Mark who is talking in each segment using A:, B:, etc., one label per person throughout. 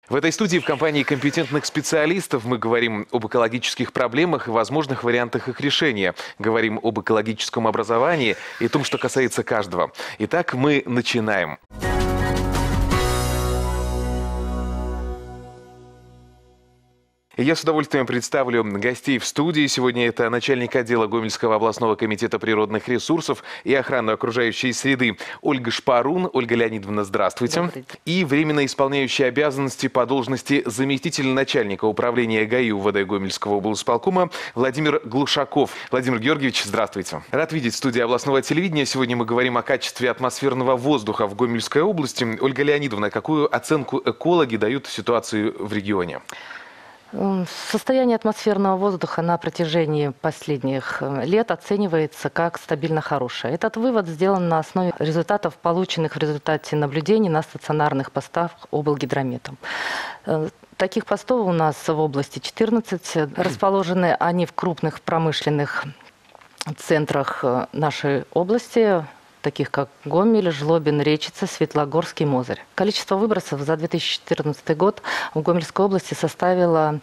A: В этой студии в компании компетентных специалистов мы говорим об экологических проблемах и возможных вариантах их решения. Говорим об экологическом образовании и том, что касается каждого. Итак, мы начинаем. Я с удовольствием представлю гостей в студии. Сегодня это начальник отдела Гомельского областного комитета природных ресурсов и охраны окружающей среды Ольга Шпарун. Ольга Леонидовна, здравствуйте. И временно исполняющий обязанности по должности заместителя начальника управления ГАИ УВД Гомельского облсполкома Владимир Глушаков. Владимир Георгиевич, здравствуйте. Рад видеть в студии областного телевидения. Сегодня мы говорим о качестве атмосферного воздуха в Гомельской области. Ольга Леонидовна, какую оценку экологи дают ситуации в регионе?
B: Состояние атмосферного воздуха на протяжении последних лет оценивается как стабильно хорошее. Этот вывод сделан на основе результатов, полученных в результате наблюдений на стационарных постах облгидрометом. Таких постов у нас в области 14. Расположены они в крупных промышленных центрах нашей области, таких как Гомель, Жлобин, Речица, Светлогорск и Мозырь. Количество выбросов за 2014 год в Гомельской области составило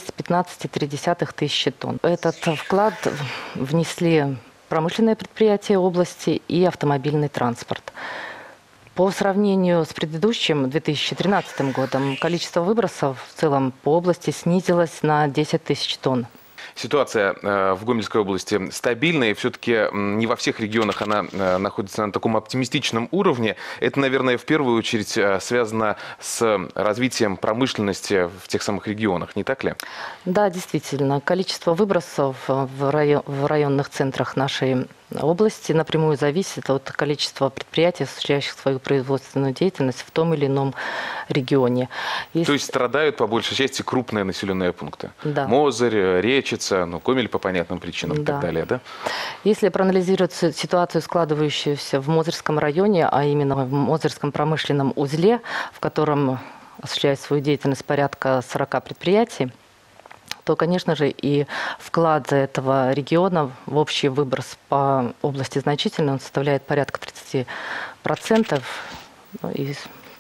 B: 215,3 тысячи тонн. Этот вклад внесли промышленные предприятия области и автомобильный транспорт. По сравнению с предыдущим 2013 годом количество выбросов в целом по области снизилось на 10 тысяч тонн.
A: Ситуация в Гомельской области стабильная, и все-таки не во всех регионах она находится на таком оптимистичном уровне. Это, наверное, в первую очередь связано с развитием промышленности в тех самых регионах, не так ли?
B: Да, действительно. Количество выбросов в районных центрах нашей области напрямую зависит от количества предприятий, осуществляющих свою производственную деятельность в том или ином регионе.
A: То есть страдают по большей части крупные населенные пункты?
B: Да.
A: Мозырь, Речица, Гомель по понятным причинам и так далее, да?
B: Если проанализировать ситуацию, складывающуюся в Мозырском районе, а именно в Мозырском промышленном узле, в котором осуществляет свою деятельность порядка 40 предприятий, то, конечно же, и вклад этого региона в общий выброс по области значительный. Он составляет порядка 30%, и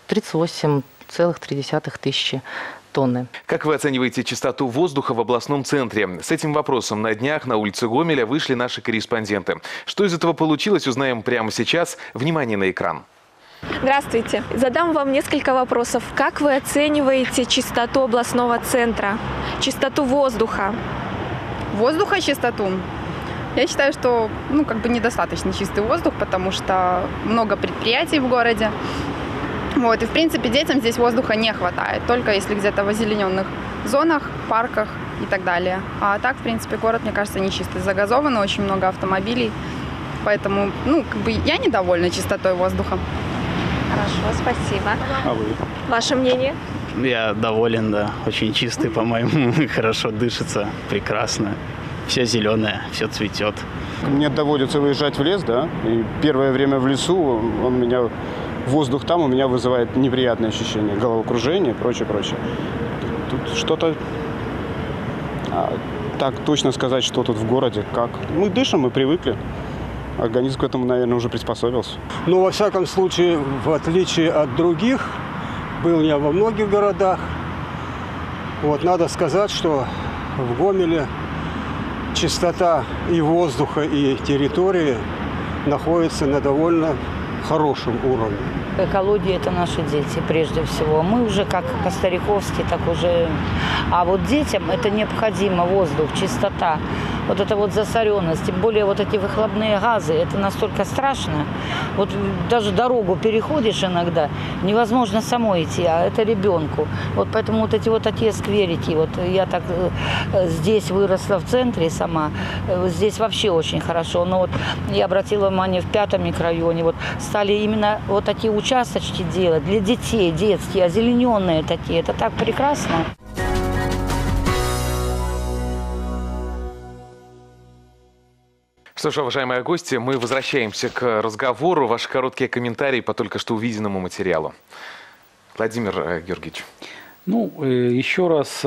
B: 38,3 тысячи тонны.
A: Как вы оцениваете чистоту воздуха в областном центре? С этим вопросом на днях на улице Гомеля вышли наши корреспонденты. Что из этого получилось, узнаем прямо сейчас. Внимание на экран.
C: Здравствуйте. Задам вам несколько вопросов. Как вы оцениваете чистоту областного центра? Чистоту воздуха?
D: Воздуха чистоту? Я считаю, что недостаточно чистый воздух, потому что много предприятий в городе. И, в принципе, детям здесь воздуха не хватает. Только если где-то в озелененных зонах, парках и так далее. А так, в принципе, город, мне кажется, не чистый. Загазованный, очень много автомобилей. Поэтому, я недовольна чистотой воздуха.
C: Хорошо, спасибо.
E: А вы?
C: Ваше мнение?
E: Я доволен, да. Очень чистый, по-моему. Хорошо дышится, прекрасно. Все зеленое, все цветет.
F: Мне доводится выезжать в лес, да, и первое время в лесу воздух там у меня вызывает неприятные ощущения, головокружение и прочее. Тут что-то... так точно сказать, что тут в городе, как. Мы дышим, мы привыкли. Организм к этому, наверное, уже приспособился.
G: Во всяком случае, в отличие от других, был я во многих городах. Надо сказать, что в Гомеле чистота и воздуха, и территории находится на довольно хорошем уровне.
H: Экология – это наши дети, прежде всего. Мы уже как по-стариковски, так уже... А детям это необходимо, воздух, чистота. Эта засоренность, тем более эти выхлопные газы, это настолько страшно. Даже дорогу переходишь иногда, невозможно самой идти, а это ребенку. Поэтому такие скверики. Я так здесь выросла в центре сама, здесь вообще очень хорошо. Но я обратила внимание, в 5-м микрорайоне стали именно такие участочки делать для детей, детские, озелененные такие. Это так прекрасно.
A: Что ж, уважаемые гости, мы возвращаемся к разговору. Ваши короткие комментарии по только что увиденному материалу. Владимир Георгиевич.
I: Еще раз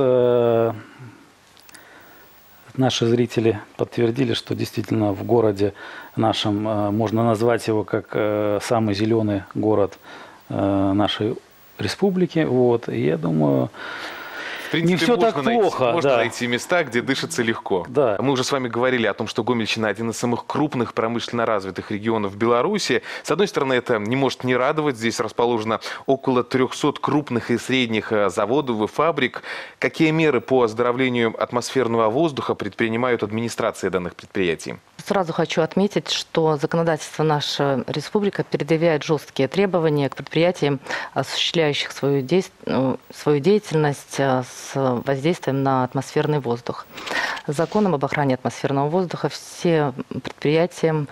I: наши зрители подтвердили, что действительно в городе нашем, можно назвать его как самый зеленый город нашей республики. Вот. И я думаю,
A: В принципе,
I: не все так плохо.
A: Можно
I: да.
A: найти места, где дышится легко.
I: Да.
A: Мы уже с вами говорили о том, что Гомельщина один из самых крупных промышленно развитых регионов Беларуси. С одной стороны, это не может не радовать. Здесь расположено около 300 крупных и средних заводов и фабрик. Какие меры по оздоровлению атмосферного воздуха предпринимают администрации данных предприятий?
B: Сразу хочу отметить, что законодательство наша республика предъявляет жесткие требования к предприятиям, осуществляющих свою деятельность с воздействием на атмосферный воздух. Законом об охране атмосферного воздуха все предприятиям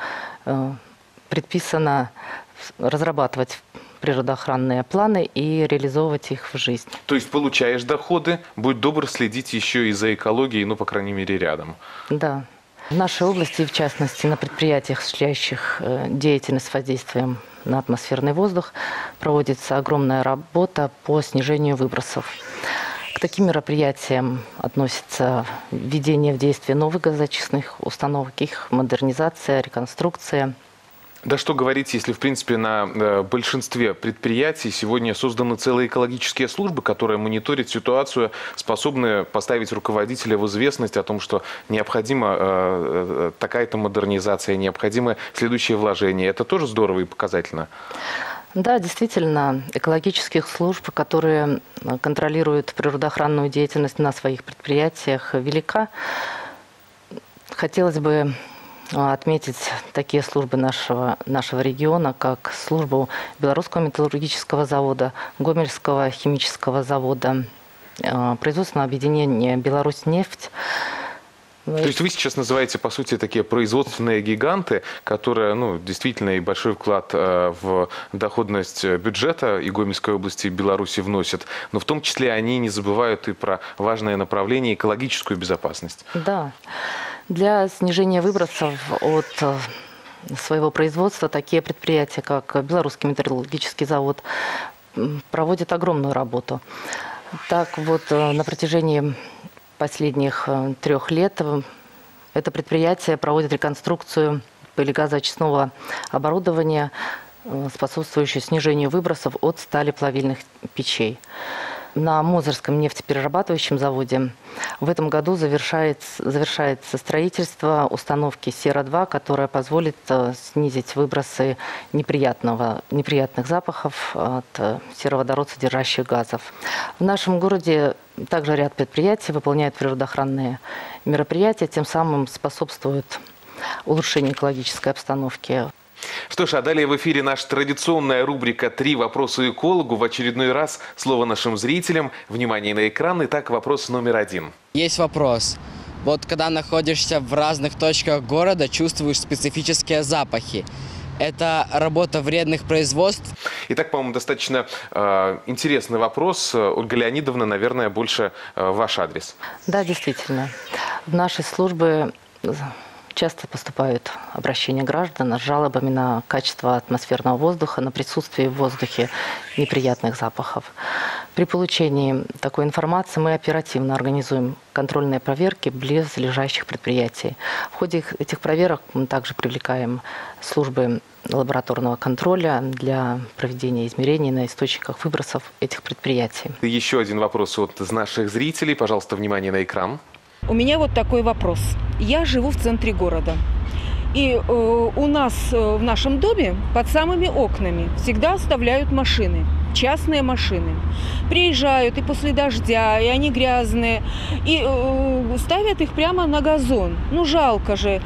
B: предписано разрабатывать природоохранные планы и реализовывать их в жизнь.
A: То есть получаешь доходы, будь добр следить еще и за экологией, ну, по крайней мере, рядом.
B: Да. В нашей области, в частности, на предприятиях, осуществляющих деятельность с воздействием на атмосферный воздух, проводится огромная работа по снижению выбросов. К таким мероприятиям относятся введение в действие новых газоочистных установок, их модернизация, реконструкция.
A: Да что говорить, если, в принципе, на большинстве предприятий сегодня созданы целые экологические службы, которые мониторят ситуацию, способны поставить руководителя в известность о том, что необходима такая-то модернизация, необходимы следующие вложения. Это тоже здорово и показательно.
B: Да, действительно, экологических служб, которые контролируют природоохранную деятельность на своих предприятиях, велика. Хотелось бы отметить такие службы нашего региона, как службу Белорусского металлургического завода, Гомельского химического завода, производственного объединения «Беларусьнефть».
A: То есть вы сейчас называете, по сути, такие производственные гиганты, которые, ну, действительно и большой вклад в доходность бюджета и Гомельской области, и Беларуси вносят, но в том числе они не забывают и про важное направление экологическую безопасность.
B: Да. Для снижения выбросов от своего производства такие предприятия, как Белорусский металлургический завод, проводят огромную работу. Так вот, на протяжении последних 3 лет это предприятие проводит реконструкцию пылегазоочистного оборудования, способствующую снижению выбросов от сталеплавильных печей. На Мозырском нефтеперерабатывающем заводе в этом году завершается строительство установки Сера-2, которая позволит снизить выбросы неприятных запахов от сероводород содержащих газов. В нашем городе также ряд предприятий выполняют природоохранные мероприятия, тем самым способствуют улучшению экологической обстановки.
A: Что ж, а далее в эфире наша традиционная рубрика «3 вопроса экологу». В очередной раз слово нашим зрителям. Внимание на экран. Итак, вопрос номер 1.
J: Есть вопрос. Вот когда находишься в разных точках города, чувствуешь специфические запахи. Это работа вредных производств?
A: Итак, по-моему, достаточно интересный вопрос. Ольга Леонидовна, наверное, больше ваш адрес.
B: Да, действительно. В нашей службе часто поступают обращения граждан с жалобами на качество атмосферного воздуха, на присутствие в воздухе неприятных запахов. При получении такой информации мы оперативно организуем контрольные проверки близлежащих предприятий. В ходе этих проверок мы также привлекаем службы лабораторного контроля для проведения измерений на источниках выбросов этих предприятий.
A: Еще один вопрос от наших зрителей. Пожалуйста, внимание на экран.
K: У меня вот такой вопрос. Я живу в центре города. И у нас в нашем доме под самыми окнами всегда оставляют машины, частные машины. Приезжают и после дождя, и они грязные, и ставят их прямо на газон. Ну, жалко же.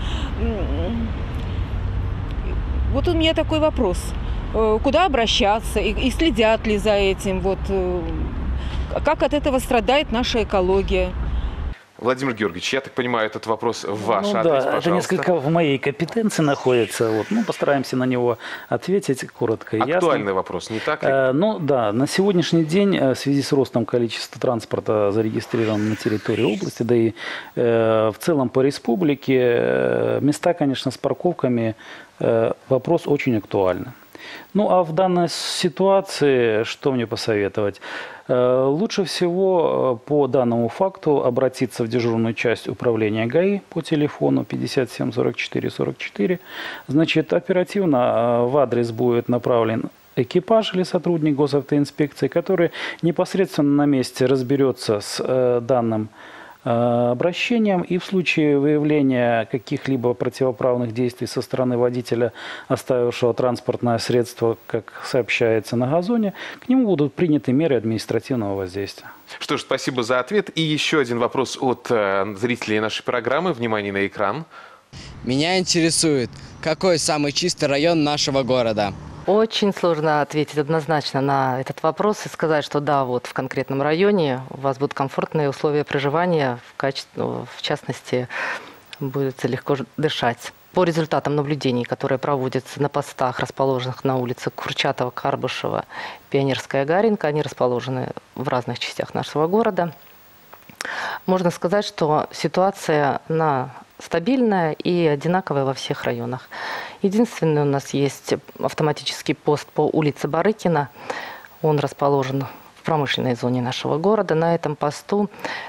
K: Вот у меня такой вопрос. Куда обращаться и следят ли за этим? Вот, как от этого страдает наша экология?
A: Владимир Георгиевич, я так понимаю, этот вопрос в ваш адрес,
I: да,
A: пожалуйста.
I: это несколько в моей компетенции находится. Вот. Ну, постараемся на него ответить коротко и ясно.
A: Актуальный вопрос, не так ли?
I: Ну да, на сегодняшний день в связи с ростом количества транспорта, зарегистрированного на территории области, да и в целом по республике, места, конечно, с парковками, вопрос очень актуальный. Ну, а в данной ситуации что мне посоветовать? Лучше всего по данному факту обратиться в дежурную часть управления ГАИ по телефону 57 44 44. Значит, оперативно в адрес будет направлен экипаж или сотрудник госавтоинспекции, который непосредственно на месте разберется с данным обращением, и в случае выявления каких-либо противоправных действий со стороны водителя, оставившего транспортное средство, как сообщается, на газоне, к нему будут приняты меры административного воздействия.
A: Что ж, спасибо за ответ. И еще один вопрос от зрителей нашей программы. Внимание на экран.
J: Меня интересует, какой самый чистый район нашего города?
B: Очень сложно ответить однозначно на этот вопрос и сказать, что да, вот в конкретном районе у вас будут комфортные условия проживания, в частности, будет легко дышать. По результатам наблюдений, которые проводятся на постах, расположенных на улице Курчатова, Карбышева, Пионерская, Гаренко, они расположены в разных частях нашего города, можно сказать, что ситуация стабильная и одинаковая во всех районах. Единственное, у нас есть автоматический пост по улице Барыкина. Он расположен в промышленной зоне нашего города. На этом посту,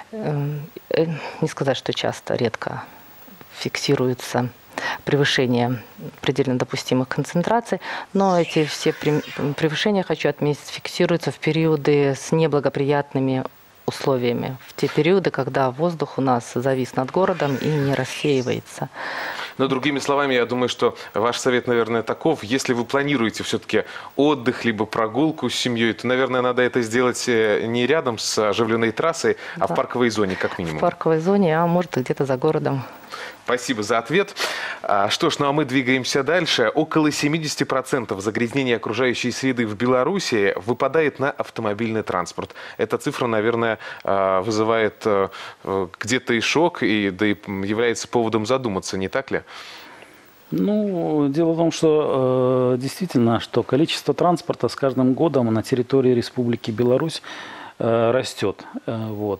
B: не сказать, что часто, редко фиксируется превышение предельно допустимых концентраций, но эти все превышения, хочу отметить, фиксируются в периоды с неблагоприятными условиями, в те периоды, когда воздух у нас завис над городом и не рассеивается.
A: Но другими словами, я думаю, что ваш совет, наверное, таков. Если вы планируете все-таки отдых, либо прогулку с семьей, то, наверное, надо это сделать не рядом с оживленной трассой, а в парковой зоне, как минимум.
B: В парковой зоне, а может где-то за городом.
A: Спасибо за ответ. Что ж, ну а мы двигаемся дальше. Около 70% загрязнения окружающей среды в Беларуси выпадает на автомобильный транспорт. Эта цифра, наверное, вызывает где-то и шок, да и является поводом задуматься, не так ли?
I: Ну, дело в том, что действительно, что количество транспорта с каждым годом на территории Республики Беларусь растет. Вот.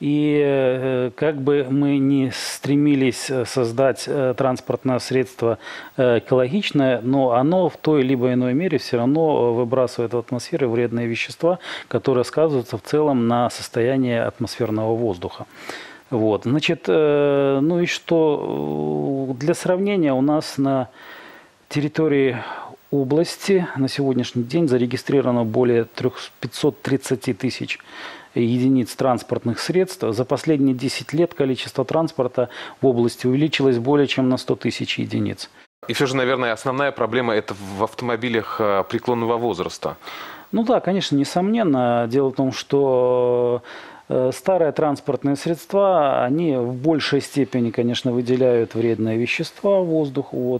I: И как бы мы ни стремились создать транспортное средство экологичное, но оно в той либо иной мере все равно выбрасывает в атмосферу вредные вещества, которые сказываются в целом на состоянии атмосферного воздуха. Вот. Значит, ну и что для сравнения, у нас на территории области на сегодняшний день зарегистрировано более 530 тысяч единиц транспортных средств. За последние 10 лет количество транспорта в области увеличилось более чем на 100 тысяч единиц.
A: И все же, наверное, основная проблема – это в автомобилях преклонного возраста.
I: Ну да, конечно, несомненно. Дело в том, что старые транспортные средства, они в большей степени, конечно, выделяют вредные вещества в воздух. Вот.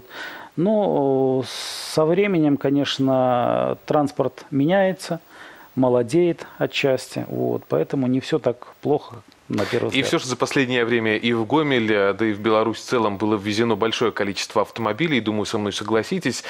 I: Но со временем, конечно, транспорт меняется, молодеет отчасти. Вот. Поэтому не все так плохо на первый взгляд.
A: И все же за последнее время и в Гомель, да и в Беларусь в целом было ввезено большое количество автомобилей. Думаю, со мной согласитесь.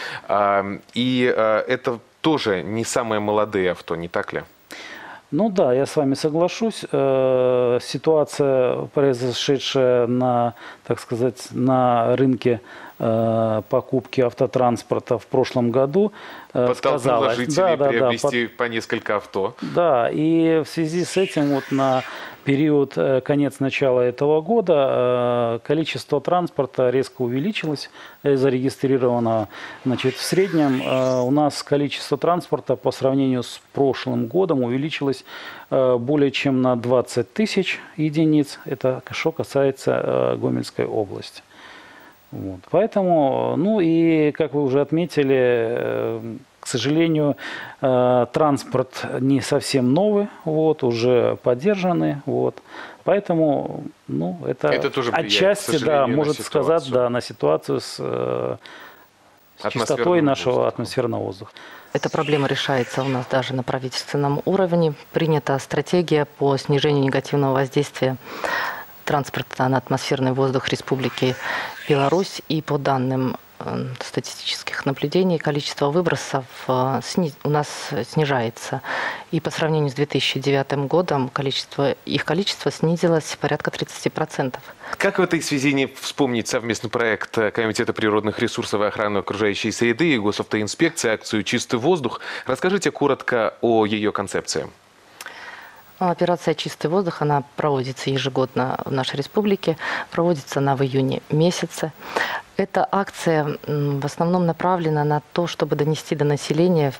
A: И это тоже не самые молодые авто, не так ли?
I: Ну да, я с вами соглашусь. Ситуация, произошедшая на, так сказать, на рынке покупки автотранспорта в прошлом году,
A: подтолкнула жителей приобрести по несколько авто.
I: Да, и в связи с этим вот на период конец-начала этого года количество транспорта резко увеличилось, зарегистрировано. Значит, в среднем у нас количество транспорта по сравнению с прошлым годом увеличилось более чем на 20 тысяч единиц. Это что касается Гомельской области. Вот. Поэтому, ну и, как вы уже отметили, к сожалению, транспорт не совсем новый, вот, уже поддержанный. Вот. Поэтому, ну, это тоже отчасти, да, может сказать, да, на ситуацию с чистотой нашего атмосферного воздуха.
B: Эта проблема решается у нас даже на правительственном уровне. Принята стратегия по снижению негативного воздействия транспорта на атмосферный воздух Республики Беларусь. И по данным статистических наблюдений количество выбросов у нас снижается. И по сравнению с 2009 годом их количество снизилось порядка 30%.
A: Как в этой связи не вспомнить совместный проект Комитета природных ресурсов и охраны окружающей среды и госавтоинспекции, акцию «Чистый воздух»? Расскажите коротко о ее концепции.
B: Операция «Чистый воздух», она проводится ежегодно в нашей республике, проводится она в июне месяце. Эта акция в основном направлена на то, чтобы донести до населения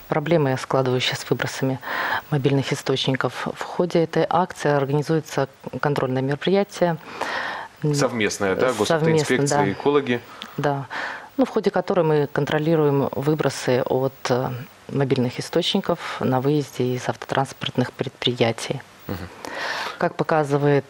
B: проблемы, складывающиеся с выбросами мобильных источников. В ходе этой акции организуется контрольное мероприятие.
A: Совместное, да? Госавтоинспекция,
B: да.
A: экологи.
B: Да. Ну, в ходе которой мы контролируем выбросы от мобильных источников на выезде из автотранспортных предприятий. Как показывают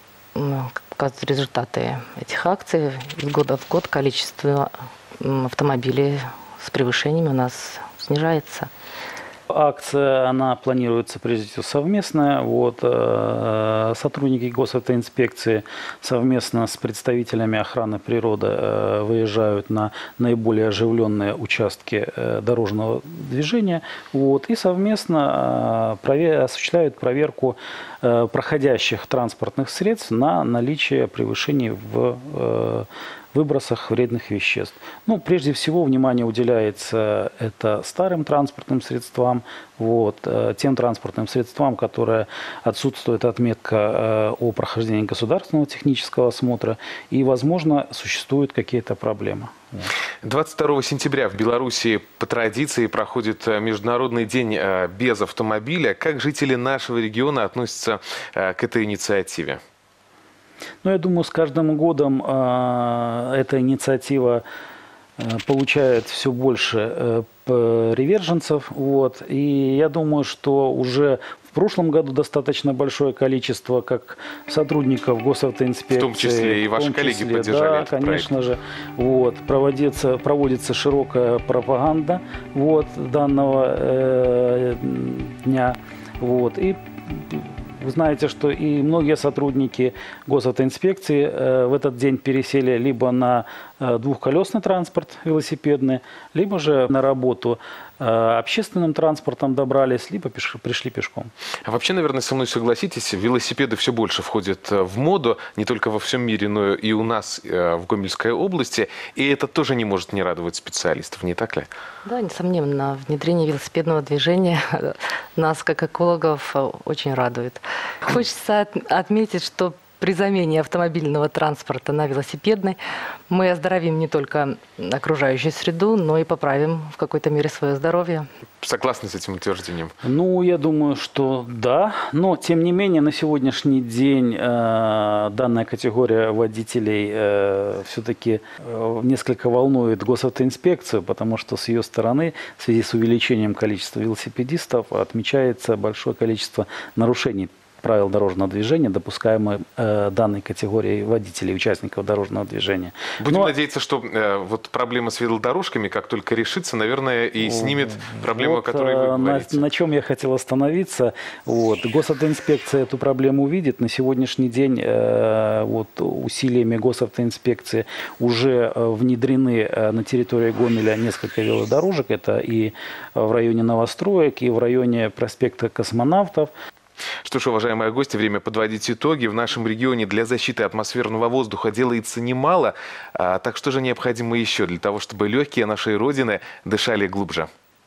B: результаты этих акций, из года в год количество автомобилей с превышениями у нас снижается.
I: Акция, она планируется прежде всего совместная. Вот, сотрудники госавтоинспекции совместно с представителями охраны природы выезжают на наиболее оживленные участки дорожного движения. Вот, и совместно осуществляют проверку проходящих транспортных средств на наличие превышений в выбросах вредных веществ. Ну, прежде всего, внимание уделяется это старым транспортным средствам, вот, тем транспортным средствам, которые отсутствует отметка о прохождении государственного технического осмотра, и, возможно, существуют какие-то проблемы.
A: 22 сентября в Беларуси по традиции проходит Международный день без автомобиля. Как жители нашего региона относятся к этой инициативе?
I: Ну, я думаю, с каждым годом эта инициатива получает все больше приверженцев. Вот. И я думаю, что уже в прошлом году достаточно большое количество как сотрудников госавтоинспекции.
A: В том числе и ваши коллеги поддержали
I: да,
A: этот
I: конечно
A: проект.
I: же. Вот. Проводится широкая пропаганда вот, данного дня. Вот. И вы знаете, что и многие сотрудники госавтоинспекции в этот день пересели либо на двухколесный транспорт велосипедный, либо же на работу общественным транспортом добрались, либо пришли пешком.
A: А вообще, наверное, со мной согласитесь, велосипеды все больше входят в моду, не только во всем мире, но и у нас в Гомельской области. И это тоже не может не радовать специалистов, не так ли?
B: Да, несомненно, внедрение велосипедного движения нас, как экологов, очень радует. Хочется отметить, что при замене автомобильного транспорта на велосипедный мы оздоровим не только окружающую среду, но и поправим в какой-то мере свое здоровье.
A: Согласны с этим утверждением?
I: Ну, я думаю, что да. Но, тем не менее, на сегодняшний день данная категория водителей все-таки несколько волнует госавтоинспекцию, потому что с ее стороны, в связи с увеличением количества велосипедистов, отмечается большое количество нарушений правил дорожного движения, допускаемых данной категорией водителей, участников дорожного движения.
A: Будем надеяться, что вот проблема с велодорожками, как только решится, наверное, и снимет проблему, о которой вы говорите.
I: На чем я хотел остановиться. Вот. Госавтоинспекция эту проблему видит. На сегодняшний день вот, усилиями госавтоинспекции уже внедрены на территории Гомеля несколько велодорожек. Это и в районе новостроек, и в районе проспекта Космонавтов.
A: Что ж, уважаемые гости, время подводить итоги. В нашем регионе для защиты атмосферного воздуха делается немало. Так что же необходимо еще для того, чтобы легкие нашей Родины дышали глубже?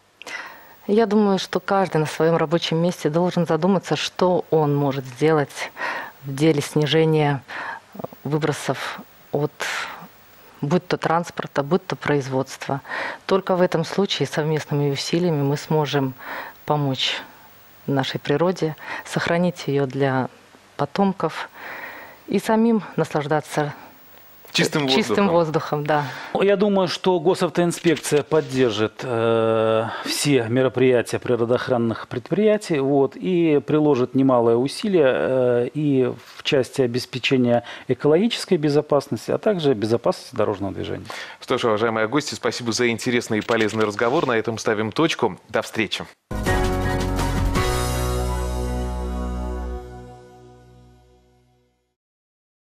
B: Я думаю, что каждый на своем рабочем месте должен задуматься, что он может сделать в деле снижения выбросов от будь то транспорта, будь то производства. Только в этом случае совместными усилиями мы сможем помочь нашей природе, сохранить ее для потомков и самим наслаждаться чистым воздухом. Да.
I: Я думаю, что госавтоинспекция поддержит все мероприятия природоохранных предприятий вот, и приложит немалое усилие и в части обеспечения экологической безопасности, а также безопасности дорожного движения.
A: Что ж, уважаемые гости, спасибо за интересный и полезный разговор. На этом ставим точку. До встречи.